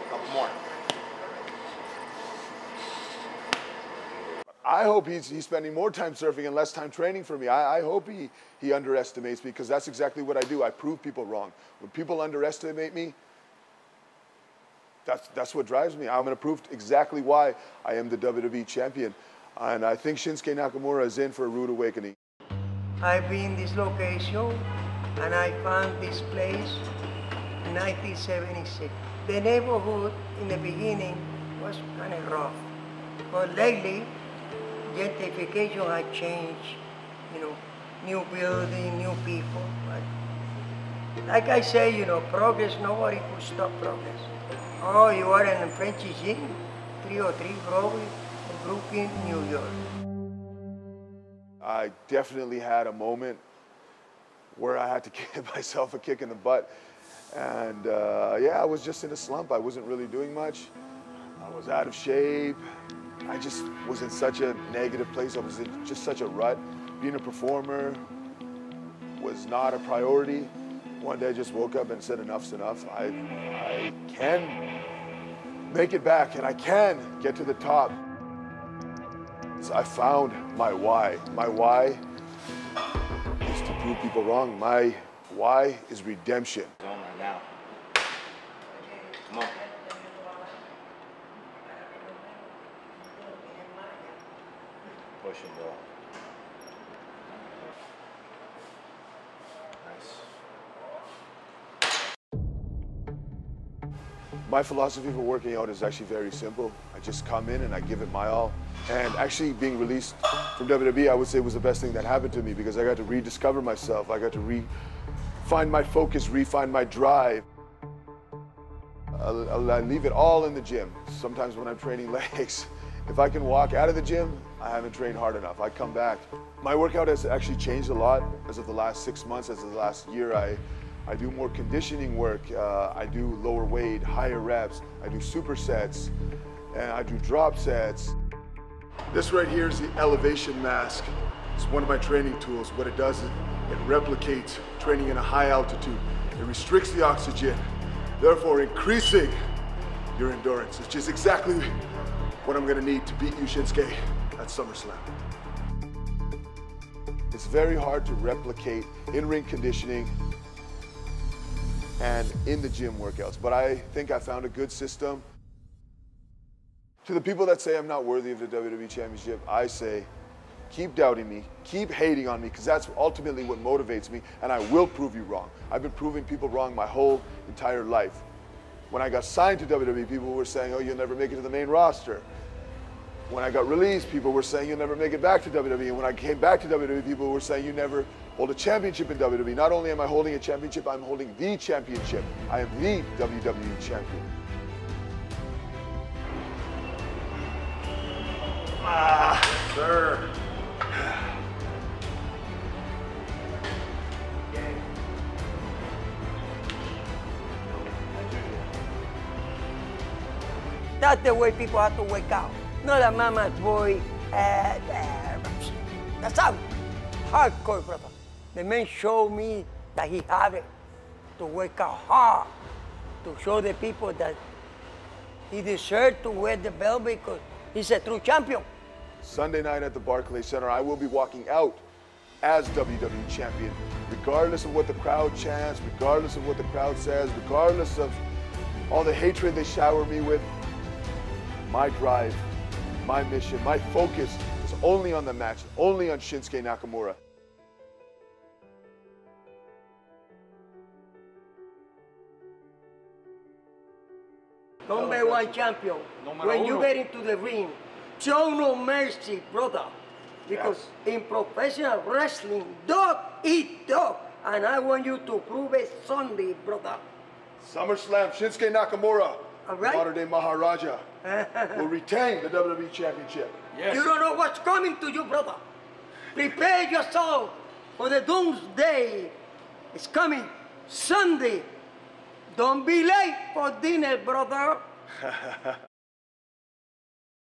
Couple more. I hope he's spending more time surfing and less time training for me. I hope he underestimates me, because that's exactly what I do. I prove people wrong. When people underestimate me, that's what drives me. I'm going to prove exactly why I am the WWE champion. And I think Shinsuke Nakamura is in for a rude awakening. I've been in this location and I found this place in 1976. The neighborhood in the beginning was kind of rough, but lately gentrification has changed, you know, new building, new people. But like I say, you know, progress, nobody could stop progress. Oh, you are in a French gym, 303 Broadway, Brooklyn, New York. I definitely had a moment where I had to give myself a kick in the butt. And yeah, I was just in a slump. I wasn't really doing much. I was out of shape. I just was in such a negative place. I was in just such a rut. Being a performer was not a priority. One day I just woke up and said, enough's enough. I can make it back and I can get to the top. So I found my why. My why is to prove people wrong. My why is redemption. Zone right now. Come on. Push and go. My philosophy for working out is actually very simple. I just come in and I give it my all. And actually being released from WWE, I would say, was the best thing that happened to me, because I got to rediscover myself. I got to find my focus, refine my drive. I leave it all in the gym. Sometimes when I'm training legs, if I can walk out of the gym, I haven't trained hard enough. I come back. My workout has actually changed a lot as of the last 6 months, as of the last year. I do more conditioning work. I do lower weight, higher reps. I do supersets, and I do drop sets. This right here is the elevation mask. It's one of my training tools. What it does is it replicates training in a high altitude. It restricts the oxygen, therefore increasing your endurance, which is exactly what I'm gonna need to beat you, Shinsuke, at SummerSlam. It's very hard to replicate in-ring conditioning and in the gym workouts, but I think I found a good system. To the people that say I'm not worthy of the WWE Championship, I say, keep doubting me, keep hating on me, because that's ultimately what motivates me, and I will prove you wrong. I've been proving people wrong my whole entire life. When I got signed to WWE, people were saying, oh, you'll never make it to the main roster. When I got released, people were saying, you'll never make it back to WWE. And when I came back to WWE, people were saying, you never hold a championship in WWE. Not only am I holding a championship, I'm holding the championship. I am the WWE champion. Ah, sir. That's the way people have to wake up. Not a mama's boy. That's how hardcore, brother. The man showed me that he had it to wake up hard, to show the people that he deserved to wear the belt because he's a true champion. Sunday night at the Barclays Center, I will be walking out as WWE champion, regardless of what the crowd chants, regardless of what the crowd says, regardless of all the hatred they shower me with. My drive, my mission, my focus is only on the match, only on Shinsuke Nakamura. Number one champion. When you get into the ring, show no mercy, brother. Because in professional wrestling, dog eat dog. And I want you to prove it Sunday, brother. SummerSlam, Shinsuke Nakamura, All right. modern day Maharaja, will retain the WWE Championship. Yes. You don't know what's coming to you, brother. Prepare yourself for the doomsday. It's coming Sunday. Don't be late for dinner, brother.